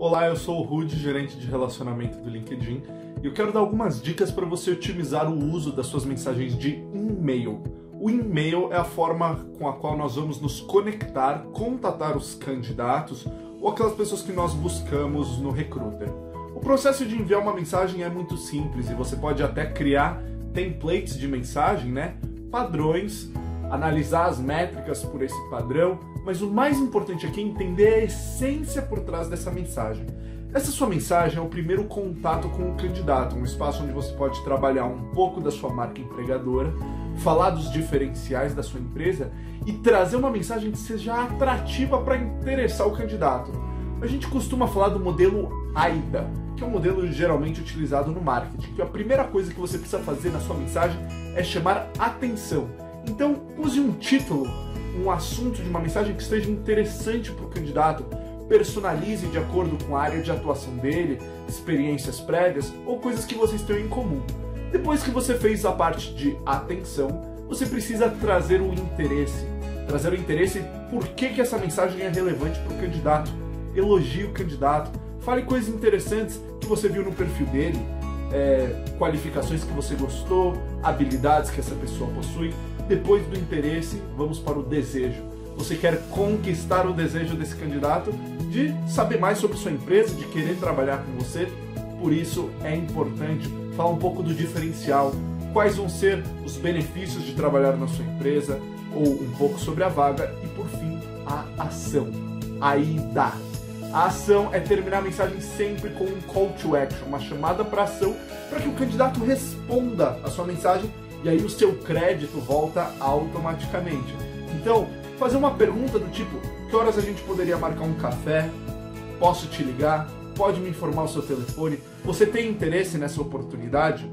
Olá, eu sou o Rudy, gerente de relacionamento do LinkedIn, e eu quero dar algumas dicas para você otimizar o uso das suas mensagens de e-mail. O e-mail é a forma com a qual nós vamos nos conectar, contatar os candidatos ou aquelas pessoas que nós buscamos no Recruiter. O processo de enviar uma mensagem é muito simples e você pode até criar templates de mensagem, padrões, analisar as métricas por esse padrão, mas o mais importante aqui é entender a essência por trás dessa mensagem. Essa sua mensagem é o primeiro contato com o candidato, um espaço onde você pode trabalhar um pouco da sua marca empregadora, falar dos diferenciais da sua empresa e trazer uma mensagem que seja atrativa para interessar o candidato. A gente costuma falar do modelo AIDA, que é um modelo geralmente utilizado no marketing, que a primeira coisa que você precisa fazer na sua mensagem é chamar atenção. Então, use um título, um assunto de uma mensagem que esteja interessante para o candidato, personalize de acordo com a área de atuação dele, experiências prévias ou coisas que vocês tenham em comum. Depois que você fez a parte de atenção, você precisa trazer o interesse. Trazer o interesse por que essa mensagem é relevante para o candidato. Elogie o candidato, fale coisas interessantes que você viu no perfil dele, qualificações que você gostou, habilidades que essa pessoa possui. Depois do interesse, vamos para o desejo. Você quer conquistar o desejo desse candidato de saber mais sobre sua empresa, de querer trabalhar com você. Por isso é importante falar um pouco do diferencial, quais vão ser os benefícios de trabalhar na sua empresa, ou um pouco sobre a vaga e, por fim, a ação. Aí dá. A ação é terminar a mensagem sempre com um call to action, uma chamada para ação, para que o candidato responda a sua mensagem e aí o seu crédito volta automaticamente. Então, fazer uma pergunta do tipo: que horas a gente poderia marcar um café? Posso te ligar? Pode me informar o seu telefone? Você tem interesse nessa oportunidade?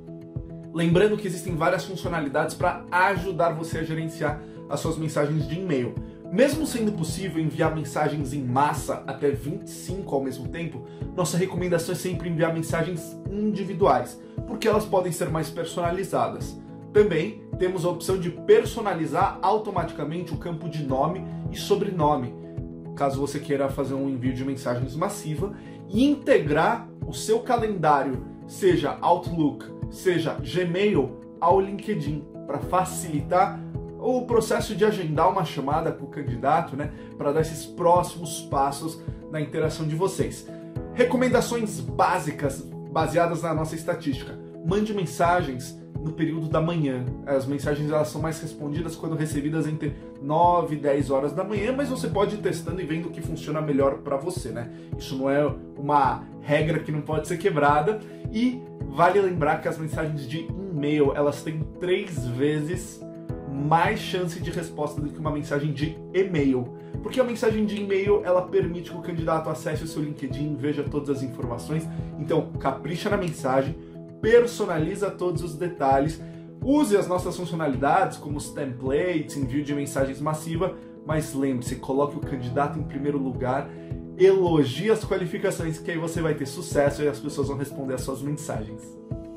Lembrando que existem várias funcionalidades para ajudar você a gerenciar as suas mensagens de e-mail. Mesmo sendo possível enviar mensagens em massa, até 25 ao mesmo tempo, nossa recomendação é sempre enviar mensagens individuais, porque elas podem ser mais personalizadas. Também temos a opção de personalizar automaticamente o campo de nome e sobrenome, caso você queira fazer um envio de mensagens massiva, e integrar o seu calendário, seja Outlook, seja Gmail, ao LinkedIn, para facilitar o processo de agendar uma chamada com o candidato, para dar esses próximos passos na interação de vocês. Recomendações básicas, baseadas na nossa estatística. Mande mensagens no período da manhã. As mensagens elas são mais respondidas quando recebidas entre 9 e 10 horas da manhã, mas você pode ir testando e vendo o que funciona melhor para você, Isso não é uma regra que não pode ser quebrada. E vale lembrar que as mensagens de e-mail, elas têm 3 vezes mais chance de resposta do que uma mensagem de e-mail. Porque a mensagem de e-mail, ela permite que o candidato acesse o seu LinkedIn, veja todas as informações. Então, capricha na mensagem, personaliza todos os detalhes, use as nossas funcionalidades, como os templates, envio de mensagens massiva, mas lembre-se, coloque o candidato em primeiro lugar, elogie as qualificações, que aí você vai ter sucesso e as pessoas vão responder as suas mensagens.